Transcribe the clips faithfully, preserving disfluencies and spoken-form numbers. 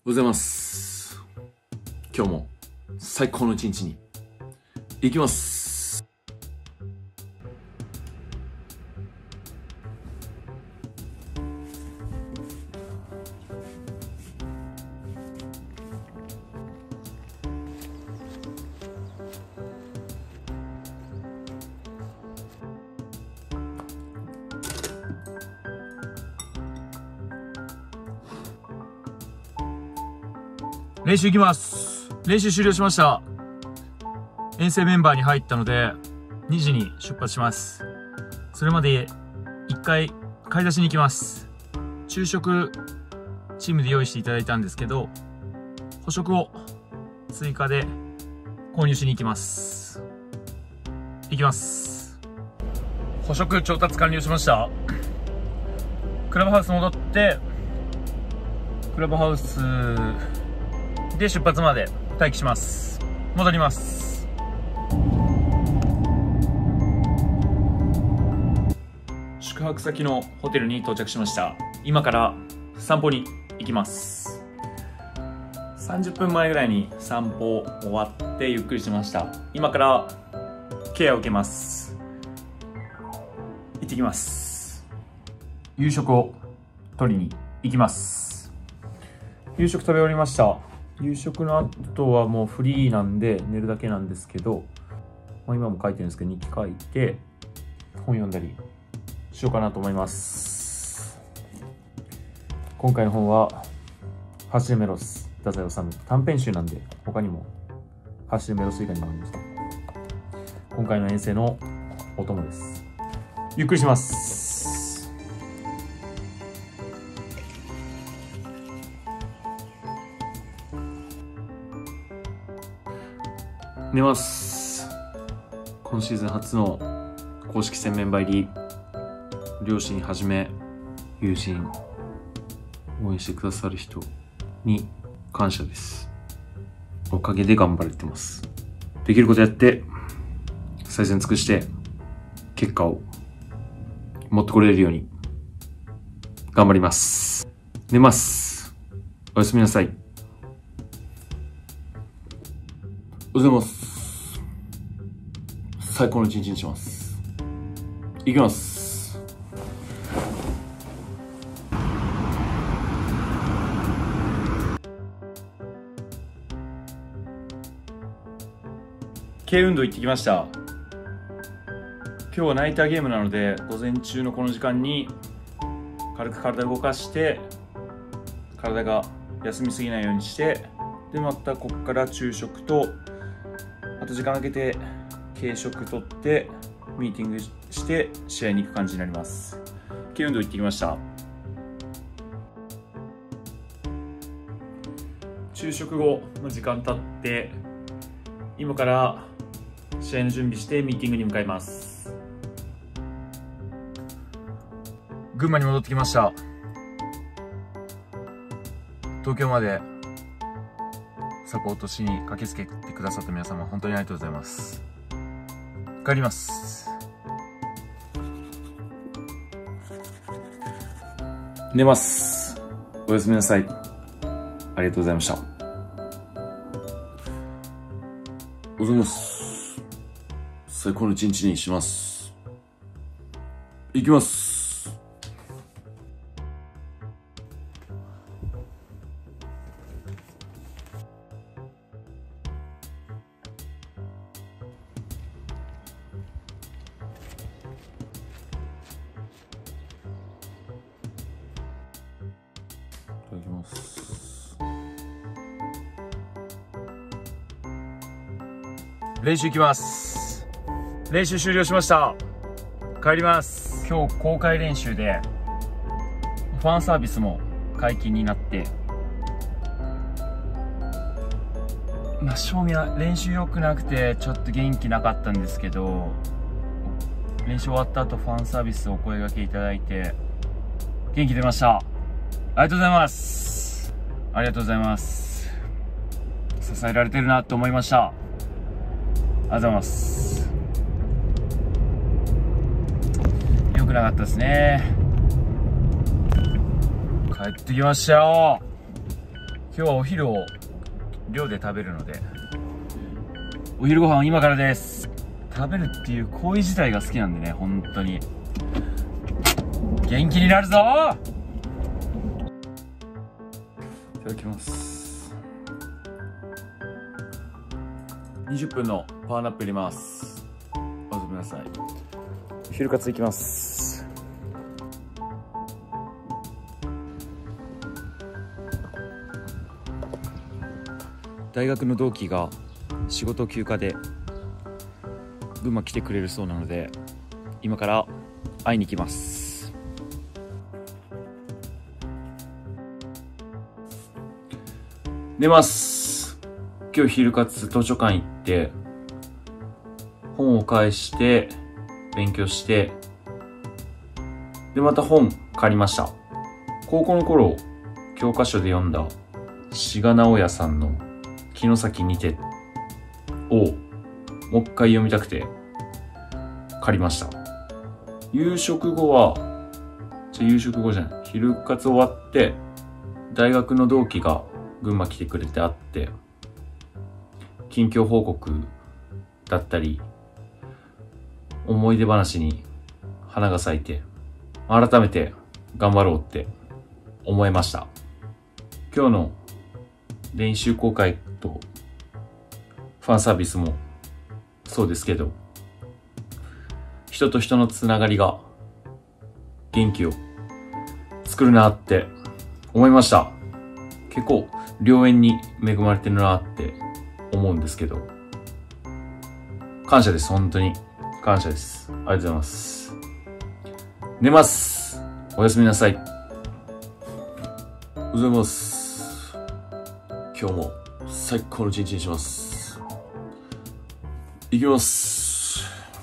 ございます。今日も最高の一日に行きます。 練習行きます。練習終了しました。遠征メンバーに入ったのでにじに出発します。それまで一回買い出しに行きます。昼食チームで用意していただいたんですけど、補食を追加で購入しに行きます。行きます。補食調達完了しました。クラブハウス戻ってクラブハウスで出発まで待機します。戻ります。宿泊先のホテルに到着しました。今から散歩に行きます。さんじゅっぷんまえぐらいに散歩終わってゆっくりしました。今からケアを受けます。行ってきます。夕食を取りに行きます。夕食食べ終わりました。夕食の後はもうフリーなんで寝るだけなんですけど、まあ、今も書いてるんですけど日記書いて本読んだりしようかなと思います。今回の本は走るメロス太宰治短編集なんで、他にも走るメロス以外にもありました。今回の遠征のお供です。ゆっくりします。寝ます。今シーズン初の公式戦メンバー入り、両親はじめ友人、応援してくださる人に感謝です。おかげで頑張れてます。できることやって最善尽くして結果を持ってこれるように頑張ります。寝ます。おやすみなさい。おはようございます。最高の一日にします。行きます。軽運動行ってきました。今日はナイターゲームなので、午前中のこの時間に軽く体を動かして体が休みすぎないようにして、でまたここから昼食と、あと時間空けて軽食取ってミーティングして試合に行く感じになります。軽運動行ってきました。昼食後の時間経って今から試合の準備してミーティングに向かいます。群馬に戻ってきました。東京までサポートしに駆けつけてくださった皆様、本当にありがとうございます。帰ります。寝ます。おやすみなさい。ありがとうございました。おはようございます。最高の一日にします。行きます。いただきます。練習行きます。練習終了しました。帰ります。今日公開練習でファンサービスも解禁になって、まあ正味は練習良くなくてちょっと元気なかったんですけど、練習終わった後ファンサービスお声掛けいただいて元気出ました。ありがとうございます。ありがとうございます。支えられてるなと思いました。ありがとうございます。良くなかったですね。帰ってきましたよ。 今日はお昼を寮で食べるので、お昼ご飯今からです。食べるっていう行為自体が好きなんでね、本当に元気になるぞ。いただきます。にじゅっぷんのパワーナップ入れます。おやすみなさい。昼活いきます。大学の同期が仕事休暇で群馬来てくれるそうなので、今から会いに行きます。寝ます。今日昼活図書館行って本を返して勉強して、でまた本借りました。高校の頃教科書で読んだ志賀直哉さんの城崎にてをもう一回読みたくて借りました。夕食後は、じゃ夕食後じゃない、昼活終わって大学の同期が群馬来てくれて会って、近況報告だったり思い出話に花が咲いて、改めて頑張ろうって思いました。今日の練習公開とファンサービスもそうですけど、人と人のつながりが元気を作るなって思いました。結構良縁に恵まれてるなって思うんですけど、感謝です。本当に感謝です。ありがとうございます。寝ます。おやすみなさい。 おはようございます。今日も最高の一日にします。いきます。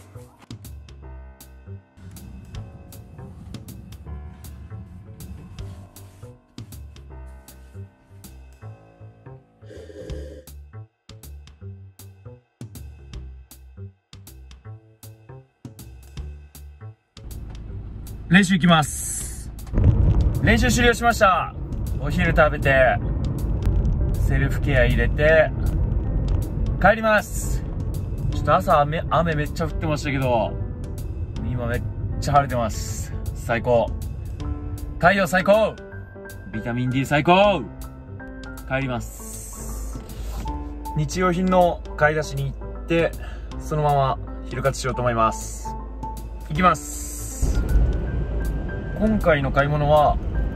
練習行きます。練習終了しました。お昼食べてセルフケア入れて帰ります。ちょっと朝雨、雨めっちゃ降ってましたけど、今めっちゃ晴れてます。最高。太陽最高。ビタミン D 最高。帰ります。日用品の買い出しに行って、そのまま昼活しようと思います。行きます。今回の買い物は、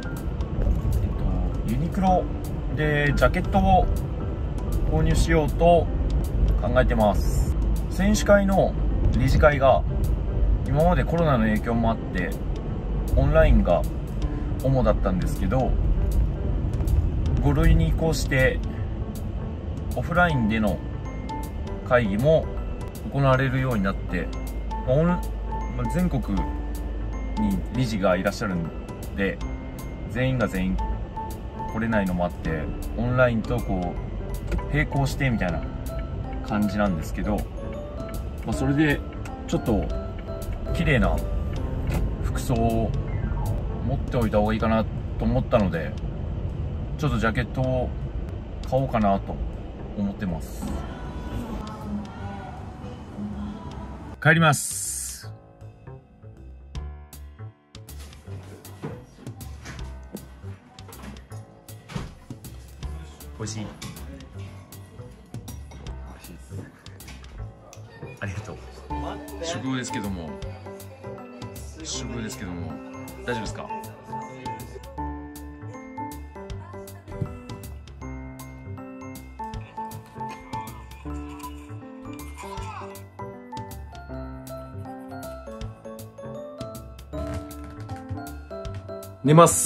えっと、ユニクロでジャケットを購入しようと考えてます。選手会の理事会が今までコロナの影響もあってオンラインが主だったんですけど、ご類に移行してオフラインでの会議も行われるようになって、オン全国に理事がいらっしゃるんで、全員が全員来れないのもあって、オンラインとこう並行してみたいな感じなんですけど、まあ、それでちょっと綺麗な服装を持っておいた方がいいかなと思ったので、ちょっとジャケットを買おうかなと思ってます。帰ります。美味しい。ありがとう。食後ですけども、食後ですけども、大丈夫ですか？ 寝ます。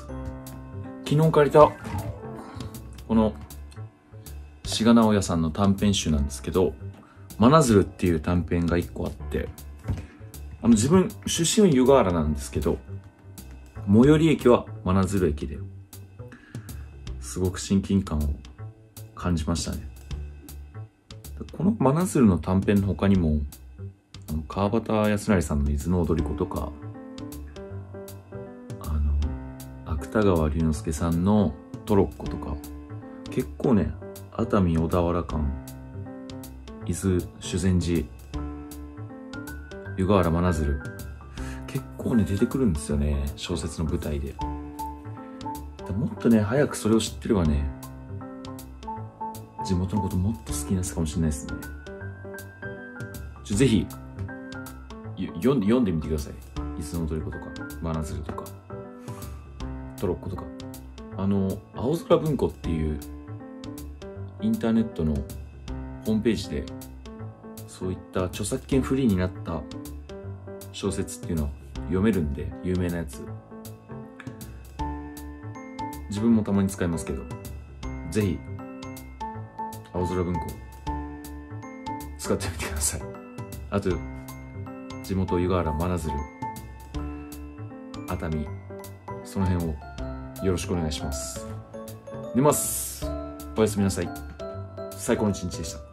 昨日借りたこの志賀直哉さんの短編集なんですけど、真鶴っていう短編が一個あって、あの自分出身は湯河原なんですけど、最寄り駅は真鶴駅で、すごく親近感を感じましたね。この真鶴の短編の他にも、あの川端康成さんの伊豆の踊り子とか、あの芥川龍之介さんのトロッコとか、 結構ね、熱海小田原間、伊豆修善寺、湯河原真鶴、結構ね出てくるんですよね、小説の舞台で。もっとね早くそれを知ってればね、地元のこともっと好きになったかもしれないですね。ちょぜひ読んで読んでみてください。伊豆の踊り子とか真鶴とかトロッコとか。あの青空文庫っていうインターネットのホームページでそういった著作権フリーになった小説っていうのは読めるんで、有名なやつ自分もたまに使いますけど、ぜひ青空文庫使ってみてください。あと地元湯河原真鶴熱海、その辺をよろしくお願いします。寝ます。おやすみなさい。最高の一日でした。